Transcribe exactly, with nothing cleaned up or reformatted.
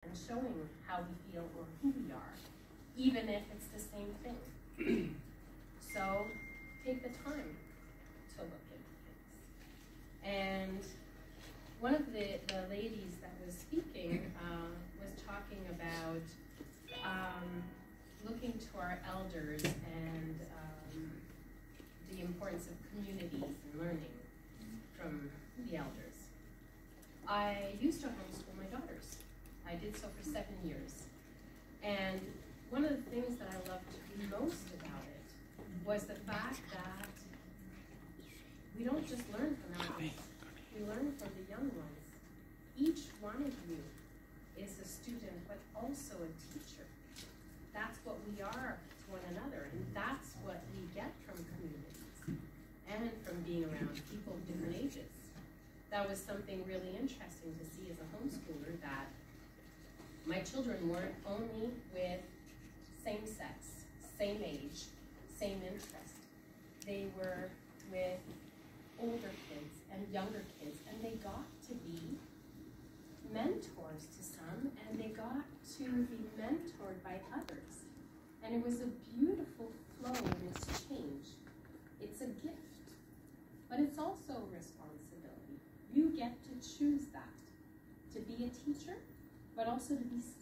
and showing how we feel or who we are, even if it's the same thing. So take the time to look at things. And one of the, the ladies that was speaking uh, was talking about um, looking to our elders and um, the importance of communities and learning from the elders. I used to homeschool my daughters. I did so for seven years. And one of the things that I loved most about it was the fact that we don't just learn from elders, we learn from the young ones. Each one of you is a student, but also a teacher. That's what we are to one another, and that's what we get from communities and from being around people of different ages. That was something really interesting to see as a homeschooler, that my children weren't only with same sex, same age, same interest. They were with older kids and younger kids, and they got to be mentors to some, and they got to be mentored by others. And it was a beautiful flow and exchange. It's a gift, but it's also a responsibility. You get to choose that, to be a teacher, but also to be